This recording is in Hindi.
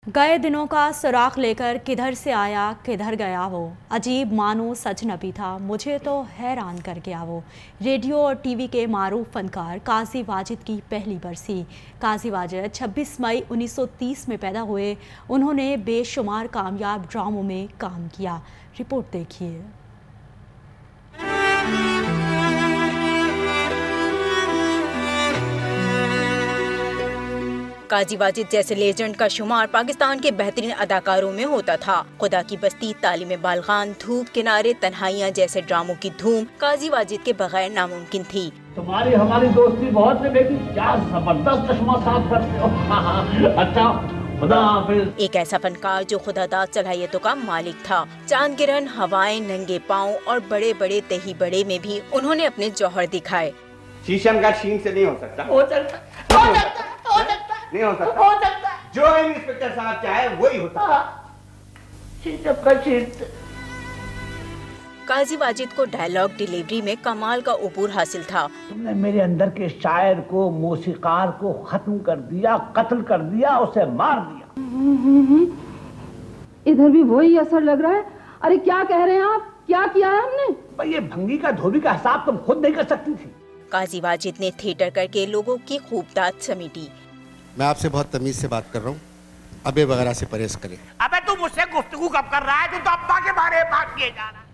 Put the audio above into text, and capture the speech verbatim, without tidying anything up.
गए दिनों का सुराख लेकर किधर से आया किधर गया वो, अजीब मानो सच नबी था, मुझे तो हैरान कर गया वो। रेडियो और टीवी के मारूफ फनकार काजी वाजिद की पहली बरसी। काजी वाजिद छब्बीस मई उन्नीस सौ तीस में पैदा हुए। उन्होंने बेशुमार कामयाब ड्रामों में काम किया। रिपोर्ट देखिए। काजी वाजिद जैसे लेजेंड का शुमार पाकिस्तान के बेहतरीन अदाकारों में होता था। खुदा की बस्ती, तालीम बालगान, धूप किनारे, तन्हाइयाँ जैसे ड्रामों की धूम काजी वाजिद के बगैर नामुमकिन थी। तुम्हारी हमारी दोस्ती बहुत है बेटी, क्या जबरदस्त चश्मा साफ करते हो। अच्छा, खुदा हाफिज। एक ऐसा फनकार जो खुदादाद सलाहियतों का मालिक था। चांद गिरन, हवाएं, नंगे पाँव और बड़े बड़े तही बड़े में भी उन्होंने अपने जौहर दिखाए। शीशम का शीन से नहीं हो सकता। हो सकता, हो सकता, हो सकता, नहीं हो सकता, हो सकता। जो इंस्पेक्टर साहब चाहे वही होता। शीशम का शीन। काजी वाजिद को डायलॉग डिलीवरी में कमाल का उबूर हासिल था। तुमने मेरे अंदर के शायर को, मौसीकार को खत्म कर दिया, कत्ल कर दिया, उसे मार दिया। इधर भी वही असर लग रहा है। अरे क्या कह रहे हैं आप? क्या किया है हमने? भाई ये भंगी का धोबी का हिसाब तुम खुद नहीं कर सकती थी। काजी वाजिद ने थिएटर करके लोगों की खूब दाद समेटी। मैं आपसे बहुत तमीज से बात कर रहा हूँ, अबे वगैरह से परहेज करें। अबे तू मुझसे गुफ्तगू कब कर रहा है? तू तो अब्बा के बारे में बात किए जा रहा है।